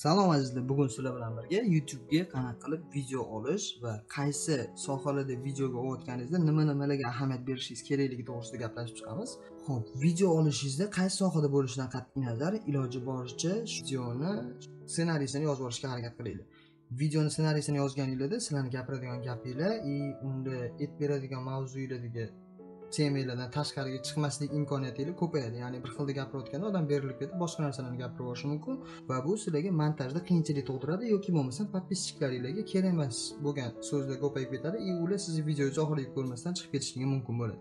Salom azizlar, bugun sizlar bilan birga YouTube ga qanaqa qilib video olish va qaysi sohalarda videoga olayotganingizda nimalarga ahamiyat berishingiz kerakligi to'g'risida gaplashib chiqamiz. Xo'p, video olishingizda qaysi sohada bo'lishidan qat'iy nazar iloji boricha videoni ssenariysini yozib olishga harakat qilinglar. Videoni ssenariysini yozganingizda sizlarning gapiradigan gapinglar unda e'tibor beradigan mavzulardagi temalardan tashqariga chiqmaslik imkoniyatingiz ko'payadi. Ya'ni bir xilda gapirayotganda odam berilib ketib boshqa narsalarni gapirib yuborishi mumkin va bu sizlarga montajda qiyinchilik tug'diradi yoki bo'lmasam podpischiklaringizga kerak emas bo'lgan so'zlar ko'payib ketadi. Ular sizni videongizni oxiriga ko'rmasdan chiqib ketishligi mumkin bo'ladi.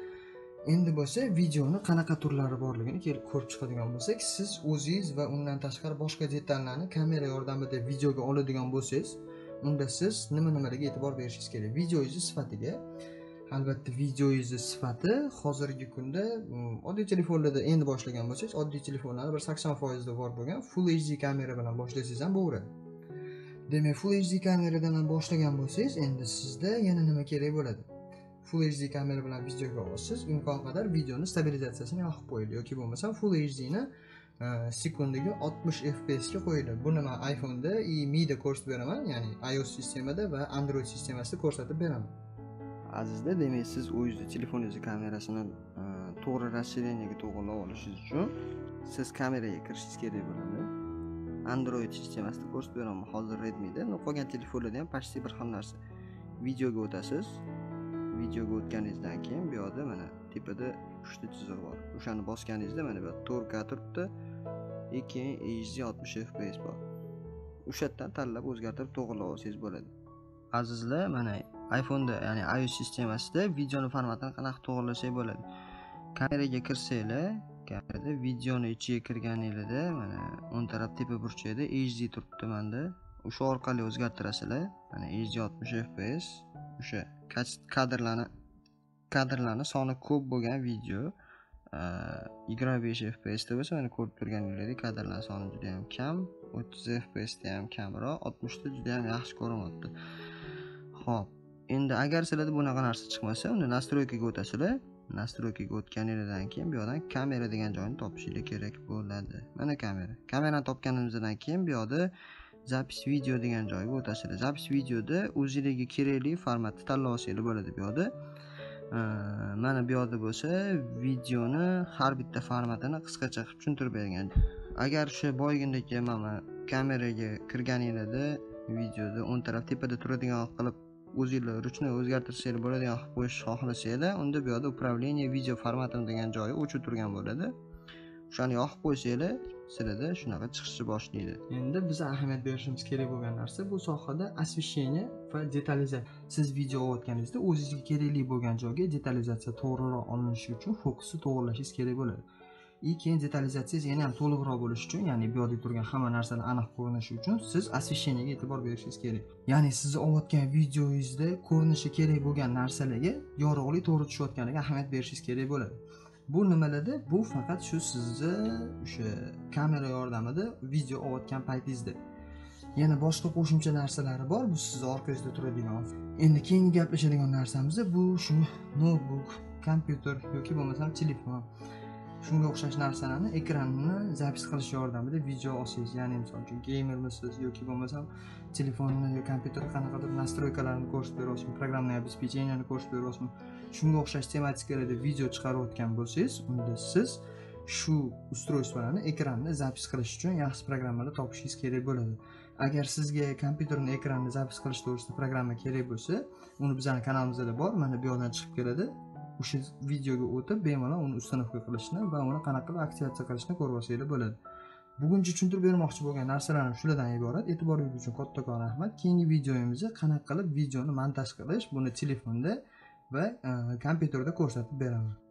Endi bo'lsa videoni qanaqa turlari borligini ko'rib chiqadigan bo'lsak, siz o'zingiz va undan tashqari boshqa detallarni kamera yordamida videoga oladigan bo'lsangiz, unda siz nimalarga e'tibor berishingiz kerak? Videongiz sifatiga. Albatta videongiz sifati hozirgi kunda oddiy telefonlarda endi boshlagan bo'lsangiz, oddiy telefonlarda bir 80% da bor bo'lgan Full HD kamera bilan boshlasangiz ham bo'laveradi. Demak, Full HD kameradan ham boshlagan bo'lsangiz, endi sizda yana nima kerak bo'ladi? Full HD kamera bilan videoga olasiz, imkon qadar videoni stabilizatsiyasini yoqib qo'ying yoki bo'lmasa Full HD ni sekundiga 60 fps ga qo'yiladi. Buni men iPhone'da MI'da ko'rsatib beraman, ya'ni iOS sistemada va Android sistemasida ko'rsatib beraman. Azizlar, demak siz o'zingiz telefoningiz kamerasini to'g'ri расширениyaga to'g'rilab olishingiz uchun siz kameraga kirishingiz kerak bo'ladi. Android sistemasida ko'rsatib beraman hozir Redmi'da. Qolgan telefonlarda ham почти bir xil narsa. Videoga o'tasiz. Videoga o'tganingizdan keyin bu yerda mana tepada 3 ta chiziq bor. O'shani bosganingizda mana bu yerda 4K turibdi. Keyin HD 60 fps bor. O'sha yerdan tanlab o'zgartirib to'g'rilab olsangiz bo'ladi. Azizlar, mana iPhone'da, ya'ni iOS sistemasida videoni formatini qanaqa to'g'irlasak bo'ladi. Kameraga kirsanglar, kamerada videoni ichiga kirganingizda mana o'ng taraf tepa burchagida HD turibdi menda. O'sha orqali o'zgartirasizlar. Mana HD 60 fps. O'sha kadrlarni soni ko'p bo'lgan video 25 fps da bo'lsa, mana ko'rib turganingizdek kadrlar soni juda ham kam, 30 fps da ham kamroq, 60 da juda ham yaxshi ko'rinyapti. Xo'p, endi agar sizlarda bunaqa narsa chiqmasa, unda настройкаga o'tasizlar. Настройкаga o'tganingizdan keyin bu yerdan kamera degan joyni topishingiz kerak bo'ladi. Mana kamera. Kamerani topganimizdan keyin bu yerda запись video degan joyga o'tasizlar. Запись videoda o'zingizga kerakli formatni tanlab olsangiz bo'ladi bu yerda. Mana bu yerda bo'lsa, videoni har bitta formatini qisqacha qilib tushuntirib bergan. Agar o'sha boygindagi mana kameraga kirganingizda videoda o'ng taraf tepada turadigan qilib o'zingizlar ruchnoy o'zgartirsanglar bo'ladigan qilib qo'yishni xohlasanglar, unda bu yerda управление video formatini degan joyi o'chib turgan bo'ladi. O'shani yoqib qo'ysanglar, sizlarda shunaqa chiqishni boshlaydi. Endi biz ahamiyat berishimiz kerak bo'lgan narsa bu sohada освещение va detalizatsiya. Siz video olayotganingizda o'zingizga kerakli bo'lgan joyga detalizatsiya to'g'riroq olinishi uchun fokusni to'g'irlashingiz kerak bo'ladi. Keyin detalizatsiyangiz yana ham to'liqroq bo'lishi uchun, ya'ni bu yerda turgan hamma narsalar aniq ko'rinishi uchun siz освещениyaga e'tibor berishingiz kerak. Ya'ni siz olayotgan videongizda ko'rinishi kerak bo'lgan narsalarga yorug'lik to'g'ri tushayotganiga ahamiyat berishingiz kerak bo'ladi. Bu nimalarda? Bu faqat shu sizni o'sha kamera yordamida video olayotgan paytingizda. Yana boshqa qo'shimcha narsalari bor, bu sizni orqangizda turadigan. Endi keyingi gaplashadigan narsamiz bu shu notebook, kompyuter yoki bo'lmasam telefon. Shunga o'xshash narsalarni ekranini zapis qilish yordamida video olsangiz, ya'ni misol uchun gamermisiz yoki bo'lmasam telefonni yoki kompyuterni qanaqadir настройкаларni ko'rsatib beryapsiz, programmaviy обеспечениyani ko'rsatib beryapsiz. Shunga o'xshash tematikalarda video chiqarayotgan bo'lsangiz, unda siz shu ustroystvolarni ekranni zapis qilish uchun yaxshi programmalar topishingiz kerak bo'ladi. Agar sizga kompyuterning ekranini zapis qilish to'g'risida programma kerak bo'lsa, uni bizning kanalimizda bor, mana bu yerdan chiqib keladi. O'sha videoga o'tib bemalol uni uстановка qilishni va uni qanaqa qilib aktivatsiya qilishni ko'rib olsangiz bo'ladi. Buguncha tushuntirib bermoqchi bo'lgan narsalarim shulardan iborat. E'tiboringiz uchun kattakon rahmat. Keyingi videomizda qanaqa qilib videoni montaj qilish, buni telefonda va kompyuterda ko'rsatib beraman.